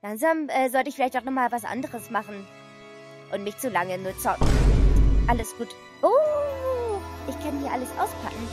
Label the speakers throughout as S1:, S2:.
S1: Langsam sollte ich vielleicht auch nochmal was anderes machen. Und nicht zu lange nur zocken. Alles gut. Oh, ich kann hier alles auspacken.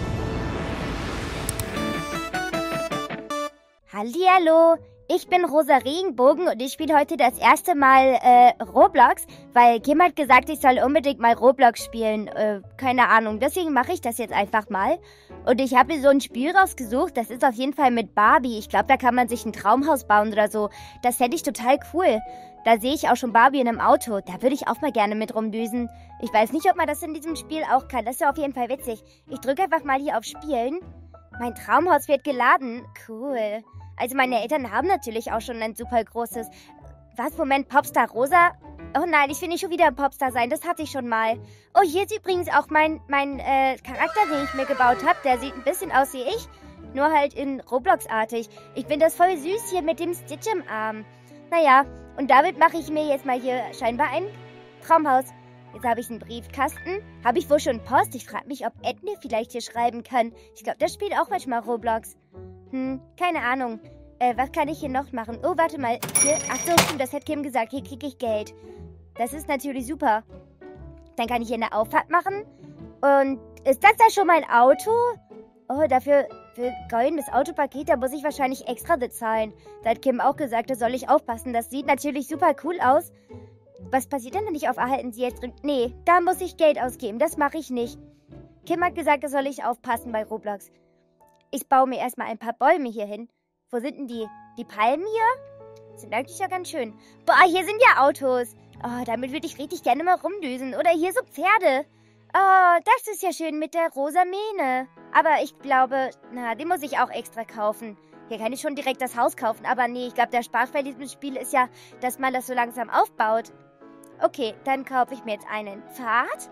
S1: Hallihallo, ich bin Rosa Regenbogen und ich spiele heute das erste Mal Roblox, weil Kim hat gesagt, ich soll unbedingt mal Roblox spielen. Keine Ahnung, deswegen mache ich das jetzt einfach mal. Und ich habe mir so ein Spiel rausgesucht, das ist auf jeden Fall mit Barbie. Ich glaube, da kann man sich ein Traumhaus bauen oder so. Das fände ich total cool. Da sehe ich auch schon Barbie in einem Auto. Da würde ich auch mal gerne mit rumdüsen. Ich weiß nicht, ob man das in diesem Spiel auch kann. Das ist ja auf jeden Fall witzig. Ich drücke einfach mal hier auf Spielen. Mein Traumhaus wird geladen. Cool. Also meine Eltern haben natürlich auch schon ein super großes... Was, Moment, Popstar Rosa? Oh nein, ich will nicht schon wieder ein Popstar sein, das hatte ich schon mal. Oh, hier ist übrigens auch mein Charakter, den ich mir gebaut habe. Der sieht ein bisschen aus wie ich, nur halt in Roblox-artig. Ich finde das voll süß hier mit dem Stitch im Arm. Naja, und damit mache ich mir jetzt mal hier scheinbar ein Traumhaus. Jetzt habe ich einen Briefkasten. Habe ich wohl schon Post? Ich frage mich, ob Ed mir vielleicht hier schreiben kann. Ich glaube, der spielt auch manchmal Roblox. Keine Ahnung. Was kann ich hier noch machen? Oh, warte mal. Hier. Ach so, stimmt, das hat Kim gesagt. Hier kriege ich Geld. Das ist natürlich super. Dann kann ich hier eine Auffahrt machen. Und ist das da schon mein Auto? Oh, dafür für goldenes Autopaket, da muss ich wahrscheinlich extra bezahlen. Da hat Kim auch gesagt, da soll ich aufpassen. Das sieht natürlich super cool aus. Was passiert denn, wenn ich auf Erhalten Sie jetzt drücke? Nee, da muss ich Geld ausgeben. Das mache ich nicht. Kim hat gesagt, da soll ich aufpassen bei Roblox. Ich baue mir erstmal ein paar Bäume hier hin. Wo sind denn die? Die Palmen hier? Sind eigentlich ja ganz schön. Boah, hier sind ja Autos. Oh, damit würde ich richtig gerne mal rumdüsen. Oder hier so Pferde. Oh, das ist ja schön mit der rosa Mähne. Aber ich glaube, den muss ich auch extra kaufen. Hier kann ich schon direkt das Haus kaufen. Aber nee, ich glaube, der Spaß bei diesem Spiel ist ja, dass man das so langsam aufbaut. Okay, dann kaufe ich mir jetzt einen Pfad.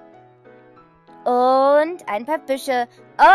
S1: Und ein paar Büsche.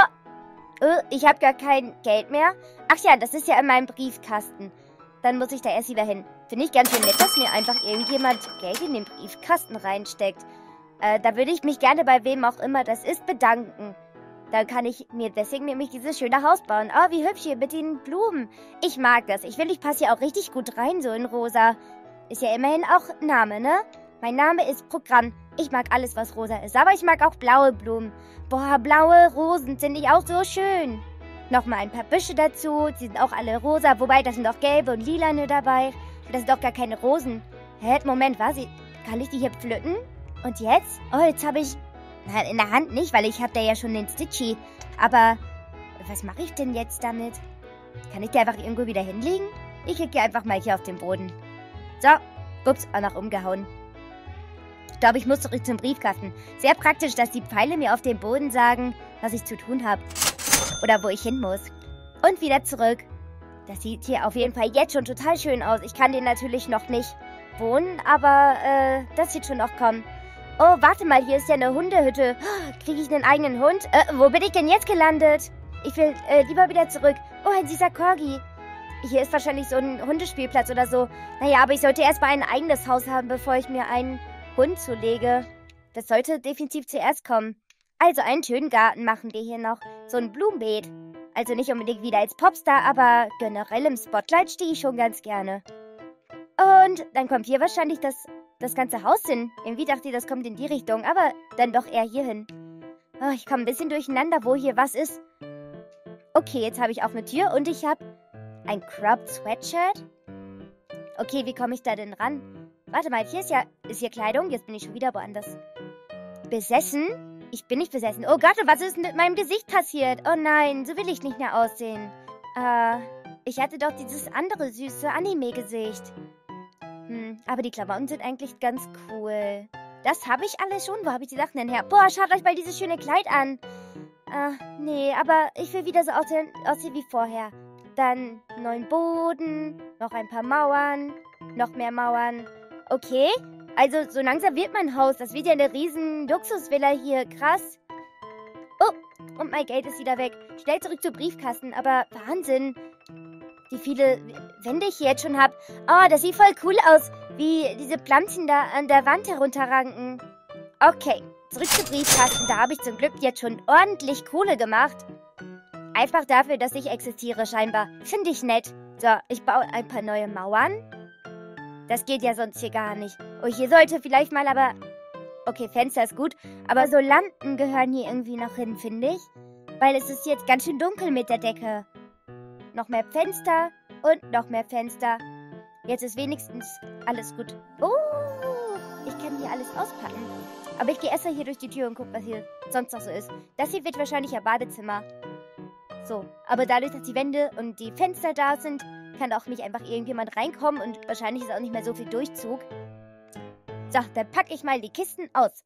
S1: Ich habe gar kein Geld mehr. Ach ja, das ist ja in meinem Briefkasten. Dann muss ich da erst wieder hin. Finde ich ganz schön nett, dass mir einfach irgendjemand Geld in den Briefkasten reinsteckt. Da würde ich mich gerne bei wem auch immer das ist bedanken. Dann kann ich mir deswegen nämlich dieses schöne Haus bauen. Oh, wie hübsch hier mit den Blumen. Ich mag das. Ich finde, ich passe hier auch richtig gut rein, so in rosa. Ist ja immerhin auch Name, ne? Mein Name ist Programm. Ich mag alles, was rosa ist. Aber ich mag auch blaue Blumen. Boah, blaue Rosen finde ich auch so schön. Nochmal ein paar Büsche dazu. Die sind auch alle rosa. Wobei, da sind auch gelbe und lilane dabei. Das sind doch gar keine Rosen. Hä, Moment, kann ich die hier pflücken? Und jetzt? Oh, jetzt habe ich... in der Hand nicht, weil ich habe da ja schon den Stitchy. Aber was mache ich denn jetzt damit? Kann ich die einfach irgendwo wieder hinlegen? Ich kriege die einfach mal hier auf den Boden. So, ups, auch noch umgehauen. Ich glaube, ich muss zurück zum Briefkasten. Sehr praktisch, dass die Pfeile mir auf dem Boden sagen, was ich zu tun habe. Oder wo ich hin muss. Und wieder zurück. Das sieht hier auf jeden Fall jetzt schon total schön aus. Ich kann den natürlich noch nicht wohnen, aber das wird schon noch kommen. Oh, warte mal, hier ist ja eine Hundehütte. Kriege ich einen eigenen Hund? Wo bin ich denn jetzt gelandet? Ich will lieber wieder zurück. Oh, ein süßer Corgi. Hier ist wahrscheinlich so ein Hundespielplatz oder so. Naja, aber ich sollte erst mal ein eigenes Haus haben, bevor ich mir einen Hund zulege. Das sollte definitiv zuerst kommen. Also einen schönen Garten machen wir hier noch. So ein Blumenbeet. Also nicht unbedingt wieder als Popstar, aber generell im Spotlight stehe ich schon ganz gerne. Und dann kommt hier wahrscheinlich das ganze Haus hin. Irgendwie dachte ich, das kommt in die Richtung, aber dann doch eher hier hin. Oh, ich komme ein bisschen durcheinander, wo hier was ist. Okay, jetzt habe ich auch eine Tür und ich habe ein Cropped Sweatshirt. Okay, wie komme ich da denn ran? Warte mal, ist hier Kleidung? Jetzt bin ich schon wieder woanders. Besessen? Ich bin nicht besessen. Oh Gott, was ist mit meinem Gesicht passiert? Oh nein, so will ich nicht mehr aussehen. Ich hatte doch dieses andere süße Anime-Gesicht. Aber die Klamotten sind eigentlich ganz cool. Das habe ich alles schon. Wo habe ich die Sachen denn her? Boah, schaut euch mal dieses schöne Kleid an. Nee, aber ich will wieder so aussehen wie vorher. Dann neuen Boden, noch ein paar Mauern, noch mehr Mauern. Okay, also so langsam wird mein Haus. Das wird ja eine riesen Luxusvilla hier. Krass. Oh, und mein Geld ist wieder weg. Schnell zurück zum Briefkasten. Aber Wahnsinn, wie viele Wände ich hier jetzt schon habe. Oh, das sieht voll cool aus, wie diese Pflanzen da an der Wand herunterranken. Okay, zurück zum Briefkasten. Da habe ich zum Glück jetzt schon ordentlich Kohle gemacht. Einfach dafür, dass ich existiere scheinbar. Finde ich nett. So, ich baue ein paar neue Mauern. Das geht ja sonst hier gar nicht. Oh, hier sollte vielleicht mal aber... Okay, Fenster ist gut. Aber so Lampen gehören hier irgendwie noch hin, finde ich. Weil es ist jetzt ganz schön dunkel mit der Decke. Noch mehr Fenster und noch mehr Fenster. Jetzt ist wenigstens alles gut. Oh, ich kann hier alles auspacken. Aber ich gehe erst mal hier durch die Tür und gucke, was hier sonst noch so ist. Das hier wird wahrscheinlich ein Badezimmer. So, aber dadurch, dass die Wände und die Fenster da sind, kann auch nicht einfach irgendjemand reinkommen und wahrscheinlich ist auch nicht mehr so viel Durchzug. So, dann packe ich mal die Kisten aus.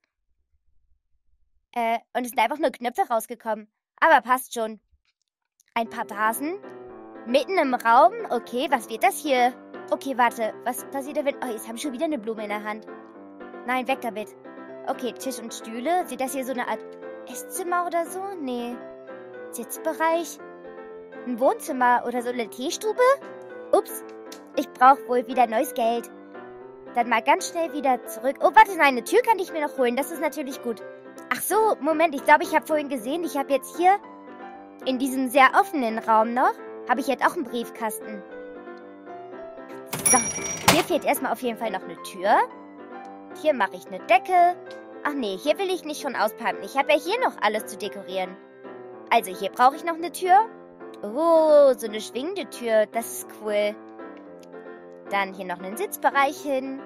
S1: Und es sind einfach nur Knöpfe rausgekommen. Aber passt schon. Ein paar Vasen. Mitten im Raum. Okay, was wird das hier? Okay, warte. Was passiert da, wenn... Oh, jetzt haben schon wieder eine Blume in der Hand. Nein, weg damit. Okay, Tisch und Stühle. Sieht das hier so eine Art Esszimmer oder so? Nee. Sitzbereich. Ein Wohnzimmer oder so eine Teestube? Ups. Ich brauche wohl wieder neues Geld. Dann mal ganz schnell wieder zurück. Oh, warte, nein, eine Tür kann ich mir noch holen. Das ist natürlich gut. Ach so, Moment. Ich glaube, ich habe vorhin gesehen, ich habe jetzt hier in diesem sehr offenen Raum noch, habe ich jetzt auch einen Briefkasten. So, hier fehlt erstmal auf jeden Fall noch eine Tür. Hier mache ich eine Decke. Ach nee, hier will ich nicht schon auspacken. Ich habe ja hier noch alles zu dekorieren. Also, hier brauche ich noch eine Tür. Oh, so eine schwingende Tür. Das ist cool. Dann hier noch einen Sitzbereich hin.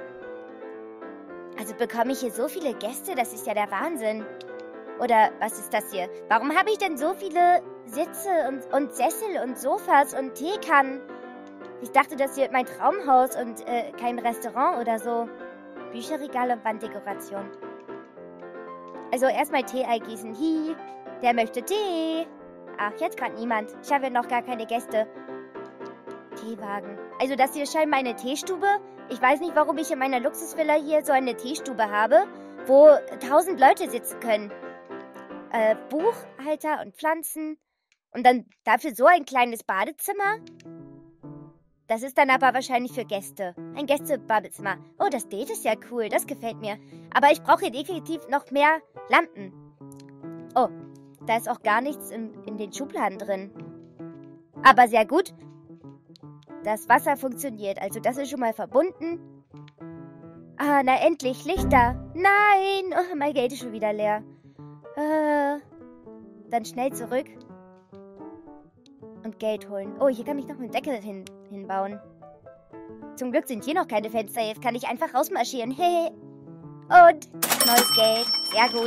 S1: Also bekomme ich hier so viele Gäste, das ist ja der Wahnsinn. Oder was ist das hier? Warum habe ich denn so viele Sitze und Sessel und Sofas und Teekannen? Ich dachte, das hier mein Traumhaus und kein Restaurant oder so. Bücherregal und Wanddekoration. Also erstmal Tee eingießen. Hi, der möchte Tee. Ach, jetzt gerade niemand. Ich habe ja noch gar keine Gäste. Teewagen. Also das hier scheint meine Teestube. Ich weiß nicht, warum ich in meiner Luxusvilla hier so eine Teestube habe, wo 1000 Leute sitzen können. Buchhalter und Pflanzen. Und dann dafür so ein kleines Badezimmer. Das ist dann aber wahrscheinlich für Gäste. Ein Gästebadezimmer. Oh, das Date ist ja cool. Das gefällt mir. Aber ich brauche definitiv noch mehr Lampen. Oh, da ist auch gar nichts in den Schubladen drin. Aber sehr gut. Das Wasser funktioniert. Also das ist schon mal verbunden. Ah, na endlich. Lichter. Nein. Oh, mein Geld ist schon wieder leer. Dann schnell zurück. Und Geld holen. Oh, hier kann ich noch einen Deckel hinbauen. Zum Glück sind hier noch keine Fenster. Jetzt kann ich einfach rausmarschieren. Hey. Und neues Geld. Sehr gut.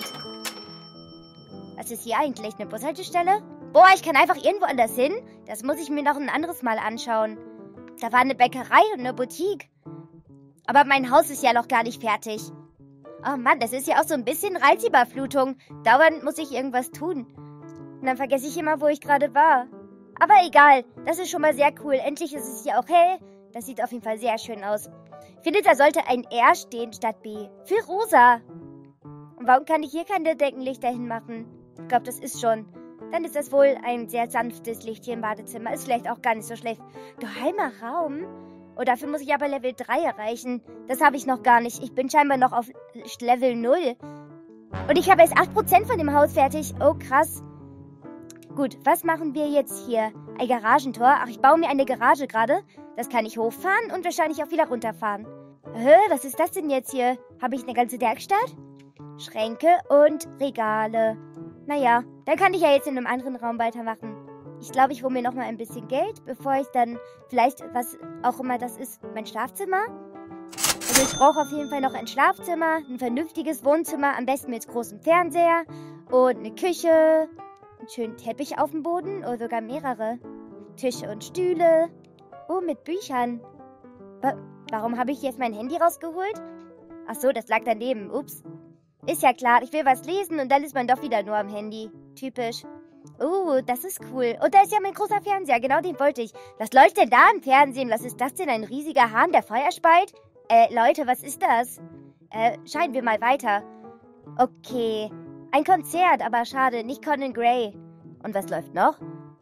S1: Was ist hier eigentlich? Eine Bushaltestelle? Boah, ich kann einfach irgendwo anders hin. Das muss ich mir noch ein anderes Mal anschauen. Da war eine Bäckerei und eine Boutique. Aber mein Haus ist ja noch gar nicht fertig. Oh Mann, das ist ja auch so ein bisschen Reizüberflutung. Dauernd muss ich irgendwas tun. Und dann vergesse ich immer, wo ich gerade war. Aber egal, das ist schon mal sehr cool. Endlich ist es hier auch hell. Das sieht auf jeden Fall sehr schön aus. Ich finde, da sollte ein R stehen statt B. Für rosa. Und warum kann ich hier keine Deckenlichter hinmachen? Ich glaube, das ist schon. Dann ist das wohl ein sehr sanftes Licht hier im Badezimmer. Ist vielleicht auch gar nicht so schlecht. Geheimer Raum? Oh, dafür muss ich aber Level 3 erreichen. Das habe ich noch gar nicht. Ich bin scheinbar noch auf Level 0. Und ich habe erst 8% von dem Haus fertig. Oh, krass. Gut, was machen wir jetzt hier? Ein Garagentor. Ach, ich baue mir eine Garage gerade. Das kann ich hochfahren und wahrscheinlich auch wieder runterfahren. Was ist das denn jetzt hier? Habe ich eine ganze Werkstatt? Schränke und Regale. Naja, dann kann ich ja jetzt in einem anderen Raum weitermachen. Ich glaube, ich hole mir noch mal ein bisschen Geld, bevor ich dann vielleicht, was auch immer das ist, mein Schlafzimmer. Also ich brauche auf jeden Fall noch ein Schlafzimmer, ein vernünftiges Wohnzimmer, am besten mit großem Fernseher und eine Küche, einen schönen Teppich auf dem Boden oder sogar mehrere. Tische und Stühle. Oh, mit Büchern. Warum habe ich jetzt mein Handy rausgeholt? Ach so, das lag daneben. Ups. Ist ja klar, ich will was lesen und dann ist man doch wieder nur am Handy. Typisch. Das ist cool. Und da ist ja mein großer Fernseher, genau den wollte ich. Was läuft denn da im Fernsehen? Was ist das denn? Ein riesiger Hahn, der Feuer speit? Leute, was ist das? Scheinen wir mal weiter. Okay. Ein Konzert, aber schade, nicht Conan Gray. Und was läuft noch?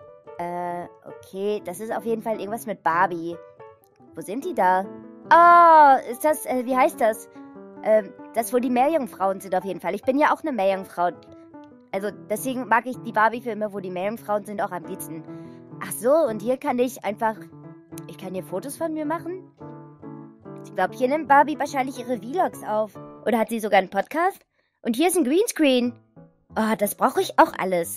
S1: Okay, das ist auf jeden Fall irgendwas mit Barbie. Wo sind die da? Oh, ist das, wie heißt das? Das, wo die Meerjungfrauen sind auf jeden Fall. Ich bin ja auch eine Meerjungfrau. Also deswegen mag ich die Barbie-Filme, wo die Meerjungfrauen sind, auch am liebsten. Ach so, und hier kann ich einfach... Ich kann hier Fotos von mir machen. Ich glaube, hier nimmt Barbie wahrscheinlich ihre Vlogs auf. Oder hat sie sogar einen Podcast? Und hier ist ein Greenscreen. Oh, das brauche ich auch alles.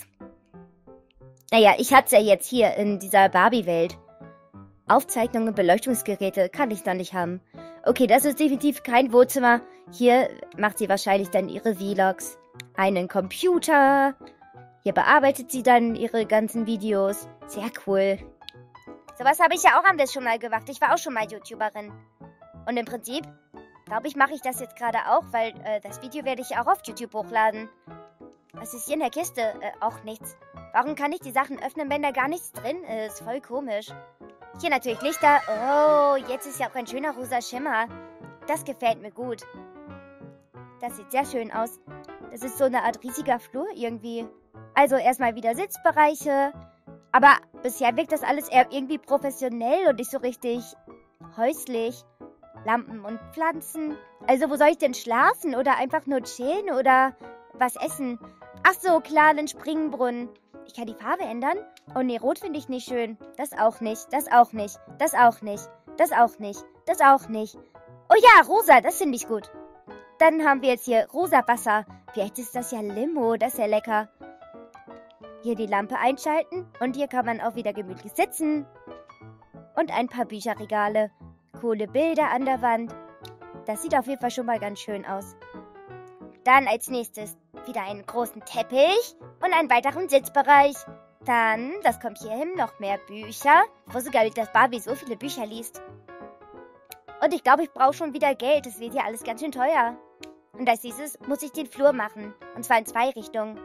S1: Naja, ich hatte es ja jetzt hier in dieser Barbie-Welt. Aufzeichnungen und Beleuchtungsgeräte kann ich noch nicht haben. Okay, das ist definitiv kein Wohnzimmer. Hier macht sie wahrscheinlich dann ihre Vlogs. Einen Computer. Hier bearbeitet sie dann ihre ganzen Videos. Sehr cool. Sowas habe ich ja auch am besten schon mal gemacht. Ich war auch schon mal YouTuberin. Und im Prinzip, glaube ich, mache ich das jetzt gerade auch, weil das Video werde ich auch auf YouTube hochladen. Was ist hier in der Kiste? Auch nichts. Warum kann ich die Sachen öffnen, wenn da gar nichts drin ist? Voll komisch. Hier natürlich Lichter. Oh, jetzt ist ja auch ein schöner rosa Schimmer. Das gefällt mir gut. Das sieht sehr schön aus. Das ist so eine Art riesiger Flur irgendwie. Also erstmal wieder Sitzbereiche. Aber bisher wirkt das alles eher irgendwie professionell und nicht so richtig häuslich. Lampen und Pflanzen. Also wo soll ich denn schlafen? Oder einfach nur chillen? Oder was essen? Ach so, klar, einen Springbrunnen. Ich kann die Farbe ändern? Oh nee, rot finde ich nicht schön. Das auch nicht, das auch nicht, das auch nicht, das auch nicht, das auch nicht. Oh ja, rosa, das finde ich gut. Dann haben wir jetzt hier rosa Wasser. Vielleicht ist das ja Limo, das ist ja lecker. Hier die Lampe einschalten und hier kann man auch wieder gemütlich sitzen. Und ein paar Bücherregale. Coole Bilder an der Wand. Das sieht auf jeden Fall schon mal ganz schön aus. Dann als nächstes wieder einen großen Teppich und einen weiteren Sitzbereich. Dann, das kommt hier hin, noch mehr Bücher. Ich wusste gar nicht, dass Barbie so viele Bücher liest. Und ich glaube, ich brauche schon wieder Geld. Das wird ja alles ganz schön teuer. Und als nächstes muss ich den Flur machen. Und zwar in 2 Richtungen.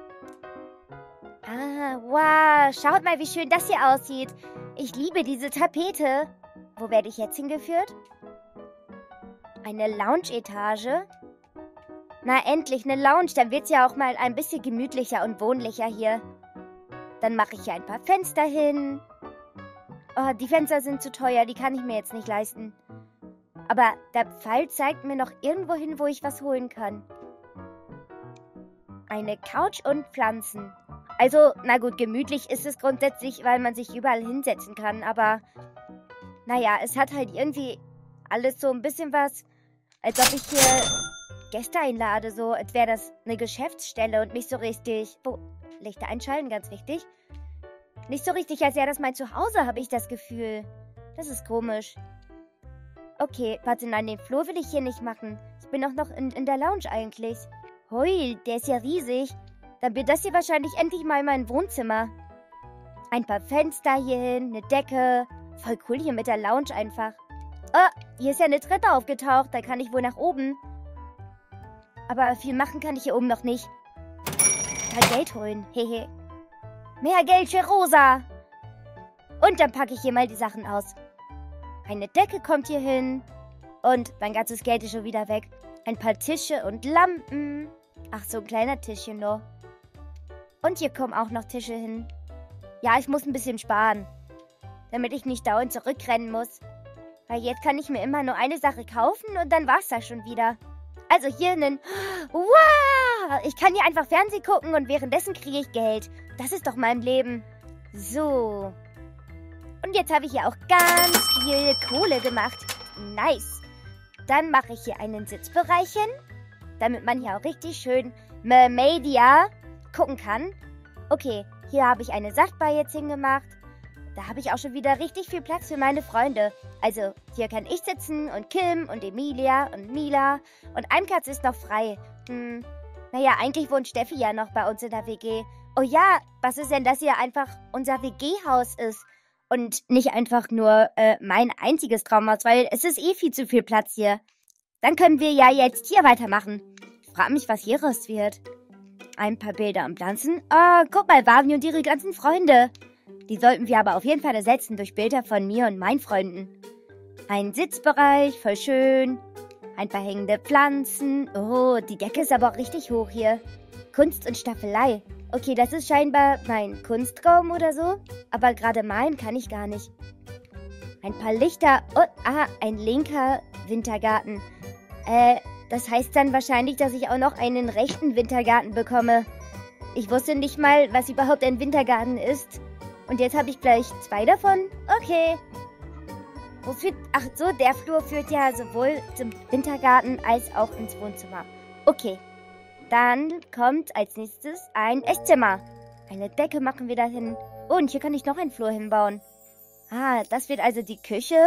S1: Ah, wow. Schaut mal, wie schön das hier aussieht. Ich liebe diese Tapete. Wo werde ich jetzt hingeführt? Eine Lounge-Etage. Na, endlich eine Lounge. Dann wird es ja auch mal ein bisschen gemütlicher und wohnlicher hier. Dann mache ich hier ein paar Fenster hin. Oh, die Fenster sind zu teuer. Die kann ich mir jetzt nicht leisten. Aber der Pfeil zeigt mir noch irgendwo hin, wo ich was holen kann. Eine Couch und Pflanzen. Also, na gut, gemütlich ist es grundsätzlich, weil man sich überall hinsetzen kann. Aber, naja, es hat halt irgendwie alles so ein bisschen was, als ob ich hier Gäste einlade. So, als wäre das eine Geschäftsstelle und nicht so richtig... Oh, Lichter einschalten, ganz wichtig. Nicht so richtig, als wäre das mein Zuhause, habe ich das Gefühl. Das ist komisch. Okay, warte, nein, den Flur will ich hier nicht machen. Ich bin doch noch in der Lounge eigentlich. Hui, der ist ja riesig. Dann wird das hier wahrscheinlich endlich mal mein Wohnzimmer. Ein paar Fenster hier hin, eine Decke. Voll cool hier mit der Lounge einfach. Oh, hier ist ja eine Treppe aufgetaucht. Da kann ich wohl nach oben. Aber viel machen kann ich hier oben noch nicht. Mal Geld holen. Hehe. Mehr Geld für Rosa. Und dann packe ich hier mal die Sachen aus. Eine Decke kommt hier hin. Und mein ganzes Geld ist schon wieder weg. Ein paar Tische und Lampen. Ach, so ein kleiner Tischchen nur. Und hier kommen auch noch Tische hin. Ja, ich muss ein bisschen sparen. Damit ich nicht dauernd zurückrennen muss. Weil jetzt kann ich mir immer nur eine Sache kaufen und dann war's das schon wieder. Also hier einen... Wow! Ich kann hier einfach Fernsehen gucken und währenddessen kriege ich Geld. Das ist doch mein Leben. So. Und jetzt habe ich hier auch ganz viel Kohle gemacht. Nice. Dann mache ich hier einen Sitzbereich hin, damit man hier auch richtig schön Mermaidia gucken kann. Okay, hier habe ich eine Sachtbar jetzt hingemacht. Da habe ich auch schon wieder richtig viel Platz für meine Freunde. Also, hier kann ich sitzen und Kim und Emilia und Mila. Und ein Platz ist noch frei. Naja, eigentlich wohnt Steffi ja noch bei uns in der WG. Oh ja, was ist denn, dass hier einfach unser WG-Haus ist? Und nicht einfach nur mein einziges Traumhaus, weil es ist eh viel zu viel Platz hier. Dann können wir ja jetzt hier weitermachen. Ich frage mich, was hier raus wird. Ein paar Bilder und Pflanzen. Oh, guck mal, Barbie und ihre ganzen Freunde. Die sollten wir aber auf jeden Fall ersetzen durch Bilder von mir und meinen Freunden. Ein Sitzbereich, voll schön. Ein paar hängende Pflanzen. Oh, die Decke ist aber auch richtig hoch hier. Kunst und Staffelei. Okay, das ist scheinbar mein Kunstraum oder so. Aber gerade malen kann ich gar nicht. Ein paar Lichter. Oh, ein linker Wintergarten. Das heißt dann wahrscheinlich, dass ich auch noch einen rechten Wintergarten bekomme. Ich wusste nicht mal, was überhaupt ein Wintergarten ist. Und jetzt habe ich gleich 2 davon. Okay. Wo führt... Ach so, der Flur führt ja sowohl zum Wintergarten als auch ins Wohnzimmer. Okay. Dann kommt als nächstes ein Esszimmer. Eine Decke machen wir da hin. Oh, und hier kann ich noch einen Flur hinbauen. Ah, das wird also die Küche.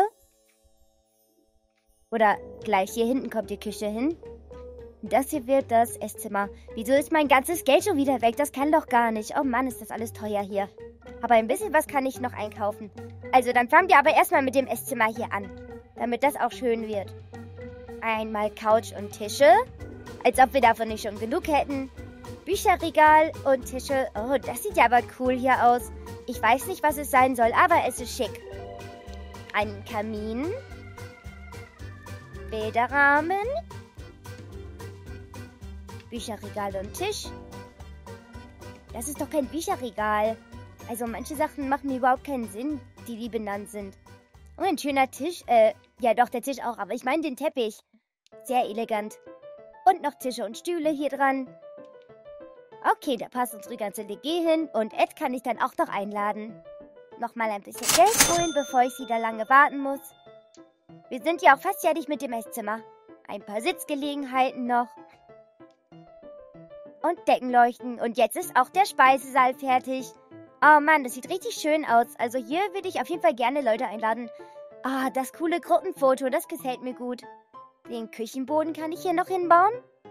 S1: Oder gleich hier hinten kommt die Küche hin. Das hier wird das Esszimmer. Wieso ist mein ganzes Geld schon wieder weg? Das kann doch gar nicht. Oh Mann, ist das alles teuer hier. Aber ein bisschen was kann ich noch einkaufen. Also, dann fangen wir aber erstmal mit dem Esszimmer hier an. Damit das auch schön wird. Einmal Couch und Tische. Als ob wir davon nicht schon genug hätten. Bücherregal und Tische. Oh, das sieht ja aber cool hier aus. Ich weiß nicht, was es sein soll, aber es ist schick. Ein Kamin. Bilderrahmen. Bücherregal und Tisch. Das ist doch kein Bücherregal. Also manche Sachen machen überhaupt keinen Sinn, die benannt sind. Und ein schöner Tisch. Ja doch, der Tisch auch, aber ich meine den Teppich. Sehr elegant. Und noch Tische und Stühle hier dran. Okay, da passt unsere ganze DG hin. Und Ed kann ich dann auch noch einladen. Nochmal ein bisschen Geld holen, bevor ich wieder lange warten muss. Wir sind ja auch fast fertig mit dem Esszimmer. Ein paar Sitzgelegenheiten noch. Und Deckenleuchten. Und jetzt ist auch der Speisesaal fertig. Oh Mann, das sieht richtig schön aus. Also hier würde ich auf jeden Fall gerne Leute einladen. Ah, das coole Gruppenfoto, das gefällt mir gut. Den Küchenboden kann ich hier noch hinbauen.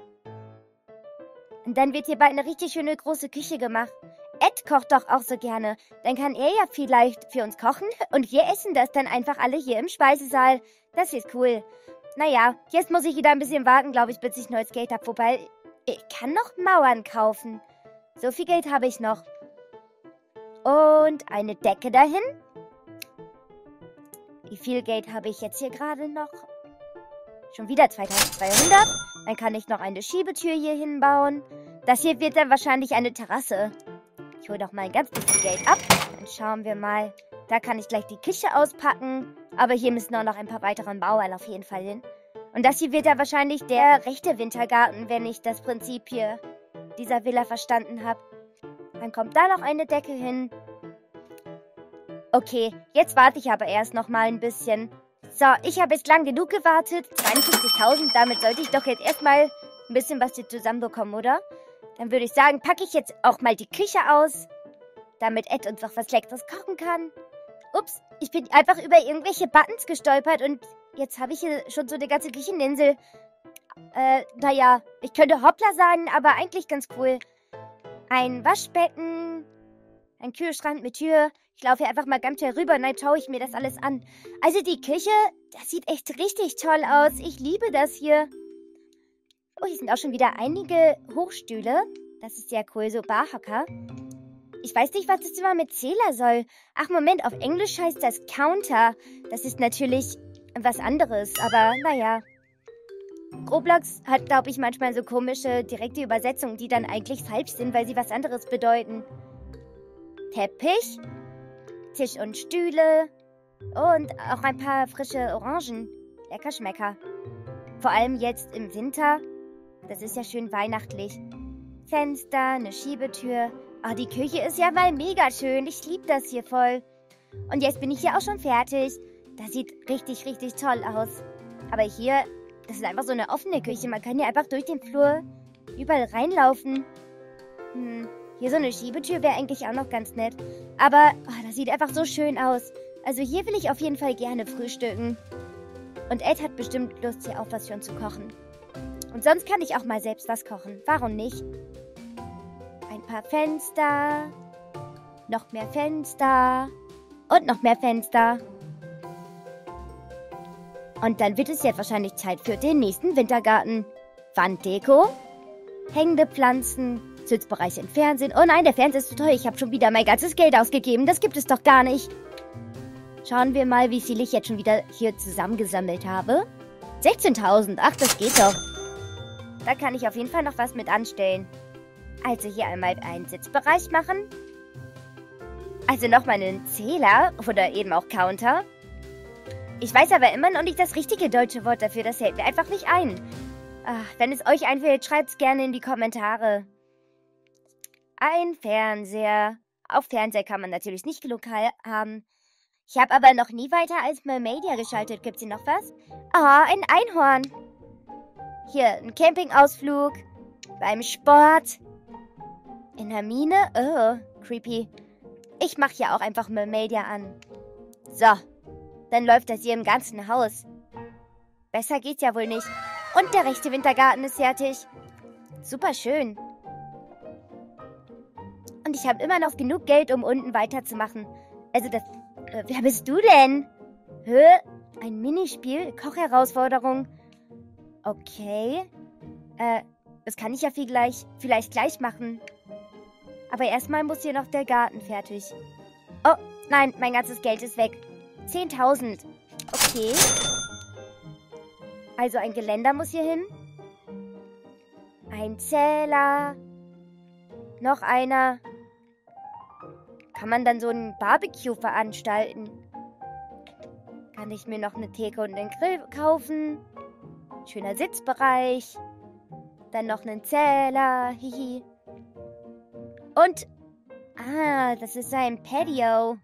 S1: Und dann wird hier bald eine richtig schöne große Küche gemacht. Ed kocht doch auch so gerne. Dann kann er ja vielleicht für uns kochen und wir essen das dann einfach alle hier im Speisesaal. Das ist cool. Naja, jetzt muss ich wieder ein bisschen warten, glaube ich, bis ich neues Geld habe. Wobei, ich kann noch Mauern kaufen. So viel Geld habe ich noch. Und eine Decke dahin. Wie viel Geld habe ich jetzt hier gerade noch? Schon wieder 2200. Dann kann ich noch eine Schiebetür hier hinbauen. Das hier wird dann wahrscheinlich eine Terrasse. Ich hole doch mal ein ganz bisschen Geld ab. Dann schauen wir mal. Da kann ich gleich die Küche auspacken. Aber hier müssen auch noch ein paar weitere Mauern auf jeden Fall hin. Und das hier wird dann wahrscheinlich der rechte Wintergarten, wenn ich das Prinzip hier dieser Villa verstanden habe. Dann kommt da noch eine Decke hin. Okay, jetzt warte ich aber erst noch mal ein bisschen. So, ich habe jetzt lang genug gewartet. 52.000, damit sollte ich doch jetzt erstmal ein bisschen was hier zusammenbekommen, oder? Dann würde ich sagen, packe ich jetzt auch mal die Küche aus, damit Ed uns noch was Leckeres kochen kann. Ups, ich bin einfach über irgendwelche Buttons gestolpert und jetzt habe ich hier schon so eine ganze Kücheninsel. Naja, ich könnte Hoppla sagen, aber eigentlich ganz cool. Ein Waschbecken, ein Kühlschrank mit Tür. Ich laufe hier einfach mal ganz schnell rüber und dann schaue ich mir das alles an. Also die Küche, das sieht echt richtig toll aus. Ich liebe das hier. Oh, hier sind auch schon wieder einige Hochstühle. Das ist sehr cool, so Barhocker. Ich weiß nicht, was das immer mit Zähler soll. Ach, Moment, auf Englisch heißt das Counter. Das ist natürlich was anderes, aber naja. Roblox hat, glaube ich, manchmal so komische direkte Übersetzungen, die dann eigentlich falsch sind, weil sie was anderes bedeuten. Teppich, Tisch und Stühle und auch ein paar frische Orangen. Lecker Schmecker. Vor allem jetzt im Winter. Das ist ja schön weihnachtlich. Fenster, eine Schiebetür. Ah, die Küche ist ja mal mega schön. Ich liebe das hier voll. Und jetzt bin ich hier auch schon fertig. Das sieht richtig, richtig toll aus. Aber hier, das ist einfach so eine offene Küche. Man kann hier einfach durch den Flur überall reinlaufen. Hier so eine Schiebetür wäre eigentlich auch noch ganz nett. Aber das sieht einfach so schön aus. Also hier will ich auf jeden Fall gerne frühstücken. Und Ed hat bestimmt Lust, hier auch was schon zu kochen. Und sonst kann ich auch mal selbst was kochen. Warum nicht? Ein paar Fenster. Noch mehr Fenster. Und noch mehr Fenster. Und dann wird es jetzt wahrscheinlich Zeit für den nächsten Wintergarten. Wanddeko. Hängende Pflanzen. Sitzbereich im Fernsehen. Oh nein, der Fernseher ist zu teuer. Ich habe schon wieder mein ganzes Geld ausgegeben. Das gibt es doch gar nicht. Schauen wir mal, wie viel ich jetzt schon wieder hier zusammengesammelt habe. 16.000. Ach, das geht doch. Da kann ich auf jeden Fall noch was mit anstellen. Also hier einmal einen Sitzbereich machen. Also nochmal einen Zähler oder eben auch Counter. Ich weiß aber immer noch nicht das richtige deutsche Wort dafür. Das fällt mir einfach nicht ein. Ach, wenn es euch einfällt, schreibt es gerne in die Kommentare. Ein Fernseher. Auf Fernseher kann man natürlich nicht genug haben. Ich habe aber noch nie weiter als Mermaidia geschaltet. Gibt's hier noch was? Ah, ein Einhorn. Hier, ein Campingausflug. Beim Sport. In der Mine. Oh, creepy. Ich mache hier auch einfach Mermaidia an. So, dann läuft das hier im ganzen Haus. Besser geht's ja wohl nicht. Und der rechte Wintergarten ist fertig. Super schön. Und ich habe immer noch genug Geld, um unten weiterzumachen. Also das... wer bist du denn? Hä? Ein Minispiel? Kochherausforderung? Okay. Das kann ich ja vielleicht gleich machen. Aber erstmal muss hier noch der Garten fertig. Oh, nein, mein ganzes Geld ist weg. 10.000. Okay. Also ein Geländer muss hier hin. Ein Zähler. Noch einer. Kann man dann so ein Barbecue veranstalten? Kann ich mir noch eine Theke und einen Grill kaufen? Schöner Sitzbereich. Dann noch einen Zähler. Hihi. Und... ah, das ist ein Patio.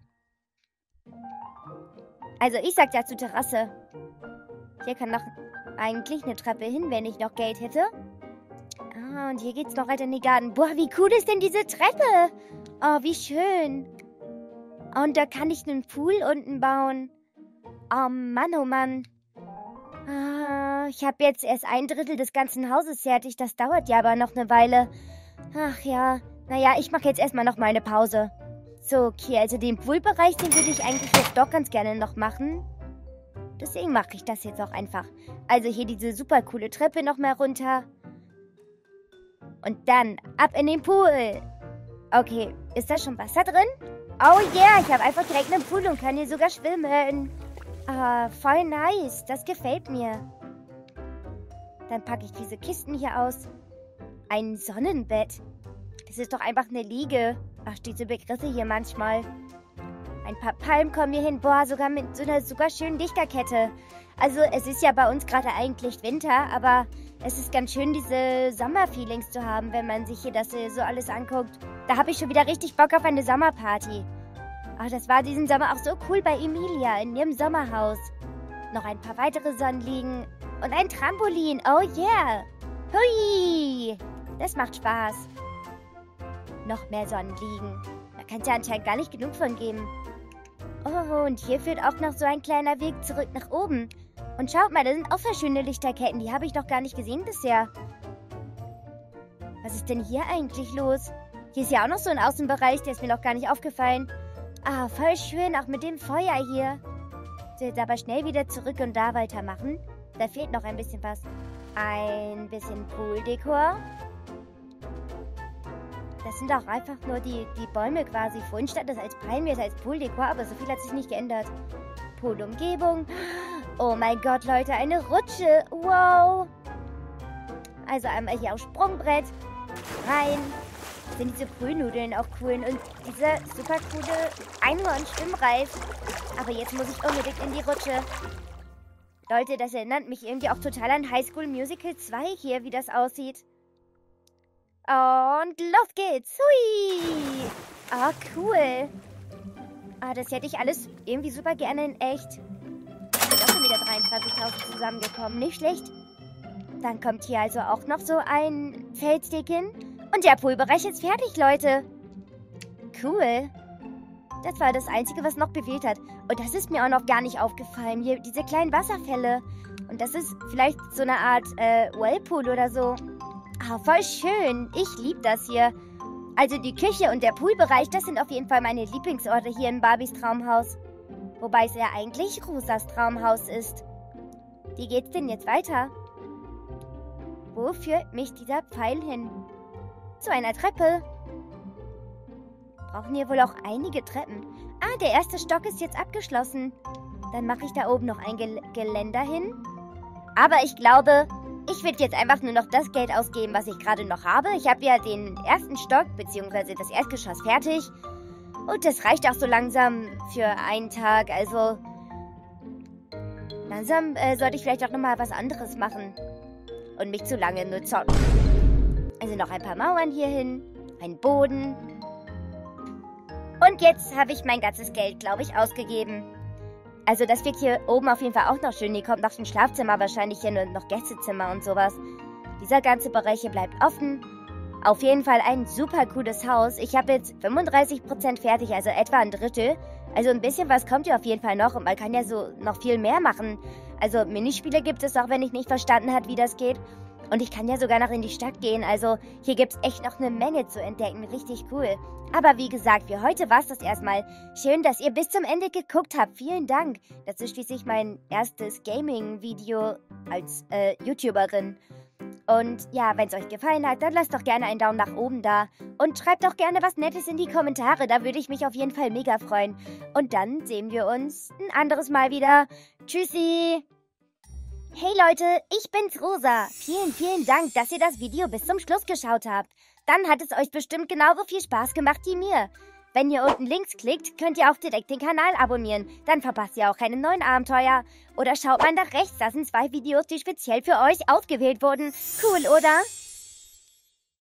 S1: Also ich sag dazu Terrasse. Hier kann noch eigentlich eine Treppe hin, wenn ich noch Geld hätte. Ah, und hier geht's noch weiter in den Garten. Boah, wie cool ist denn diese Treppe? Oh, wie schön. Und da kann ich einen Pool unten bauen. Oh Mann, oh Mann. Ah, ich habe jetzt erst 1/3 des ganzen Hauses fertig. Das dauert ja aber noch eine Weile. Ach ja. Naja, ich mache jetzt erstmal noch mal eine Pause. So, okay, also den Poolbereich, den würde ich eigentlich jetzt doch ganz gerne noch machen. Deswegen mache ich das jetzt auch einfach. Also hier diese super coole Treppe noch mal runter. Und dann ab in den Pool. Okay, ist da schon Wasser drin? Oh yeah, ich habe einfach direkt einen Pool und kann hier sogar schwimmen. Ah, voll nice. Das gefällt mir. Dann packe ich diese Kisten hier aus. Ein Sonnenbett. Das ist doch einfach eine Liege. Ach, diese Begriffe hier manchmal. Ein paar Palmen kommen hier hin. Boah, sogar mit so einer super schönen Lichterkette. Also, es ist ja bei uns gerade eigentlich Winter, aber es ist ganz schön, diese Sommerfeelings zu haben, wenn man sich hier das so alles anguckt. Da habe ich schon wieder richtig Bock auf eine Sommerparty. Ach, das war diesen Sommer auch so cool bei Emilia in ihrem Sommerhaus. Noch ein paar weitere Sonnenliegen und ein Trampolin. Oh yeah. Hui. Das macht Spaß. Noch mehr Sonnenliegen. Da kann es ja anscheinend gar nicht genug von geben. Oh, und hier führt auch noch so ein kleiner Weg zurück nach oben. Und schaut mal, da sind auch verschiedene Lichterketten. Die habe ich noch gar nicht gesehen bisher. Was ist denn hier eigentlich los? Hier ist ja auch noch so ein Außenbereich, der ist mir noch gar nicht aufgefallen. Ah, voll schön, auch mit dem Feuer hier. So, jetzt aber schnell wieder zurück und da weitermachen. Da fehlt noch ein bisschen was. Ein bisschen Pooldekor. Das sind auch einfach nur die Bäume quasi. Vorhin stand das als Palmen, jetzt als Pooldekor, aber so viel hat sich nicht geändert. Poolumgebung. Oh mein Gott, Leute, eine Rutsche. Wow. Also einmal hier aufs Sprungbrett. Rein. Sind diese Brühnudeln auch cool. Und dieser super coole Einhorn-Schwimmreif. Aber jetzt muss ich unbedingt in die Rutsche. Leute, das erinnert mich irgendwie auch total an High School Musical 2 hier, wie das aussieht. Und los geht's. Hui. Ah, cool. Ah, das hätte ich alles irgendwie super gerne in echt. Sind auch schon wieder 23.000 zusammengekommen. Nicht schlecht. Dann kommt hier also auch noch so ein Feldstick hin. Und der Poolbereich ist fertig, Leute. Cool. Das war das Einzige, was noch bewählt hat. Und das ist mir auch noch gar nicht aufgefallen. Hier, diese kleinen Wasserfälle. Und das ist vielleicht so eine Art Whirlpool oder so. Ah, voll schön. Ich liebe das hier. Also die Küche und der Poolbereich, das sind auf jeden Fall meine Lieblingsorte hier in Barbies Traumhaus. Wobei es ja eigentlich Rosas Traumhaus ist. Wie geht's denn jetzt weiter? Wo führt mich dieser Pfeil hin? Zu einer Treppe. Brauchen hier wohl auch einige Treppen. Ah, der erste Stock ist jetzt abgeschlossen. Dann mache ich da oben noch ein Geländer hin. Aber ich glaube, ich will jetzt einfach nur noch das Geld ausgeben, was ich gerade noch habe. Ich habe ja den ersten Stock, beziehungsweise das Erdgeschoss fertig. Und das reicht auch so langsam für einen Tag. Also langsam sollte ich vielleicht auch nochmal was anderes machen. Und mich zu lange nur zocken. Also noch ein paar Mauern hier hin. Ein Boden. Und jetzt habe ich mein ganzes Geld, glaube ich, ausgegeben. Also das wird hier oben auf jeden Fall auch noch schön. Hier kommt noch ein Schlafzimmer, wahrscheinlich hier nur noch Gästezimmer und sowas. Dieser ganze Bereich hier bleibt offen. Auf jeden Fall ein super cooles Haus. Ich habe jetzt 35% fertig, also etwa ein Drittel. Also ein bisschen was kommt hier auf jeden Fall noch und man kann ja so noch viel mehr machen. Also Minispiele gibt es auch, wenn ich nicht verstanden habe, wie das geht. Und ich kann ja sogar noch in die Stadt gehen. Also hier gibt es echt noch eine Menge zu entdecken. Richtig cool. Aber wie gesagt, für heute war es das erstmal. Schön, dass ihr bis zum Ende geguckt habt. Vielen Dank. Das ist schließlich mein erstes Gaming-Video als YouTuberin. Und ja, wenn es euch gefallen hat, dann lasst doch gerne einen Daumen nach oben da. Und schreibt doch gerne was Nettes in die Kommentare. Da würde ich mich auf jeden Fall mega freuen. Und dann sehen wir uns ein anderes Mal wieder. Tschüssi! Hey Leute, ich bin's Rosa. Vielen, vielen Dank, dass ihr das Video bis zum Schluss geschaut habt. Dann hat es euch bestimmt genauso viel Spaß gemacht wie mir. Wenn ihr unten links klickt, könnt ihr auch direkt den Kanal abonnieren. Dann verpasst ihr auch keine neuen Abenteuer. Oder schaut mal nach rechts, da sind 2 Videos, die speziell für euch ausgewählt wurden. Cool, oder?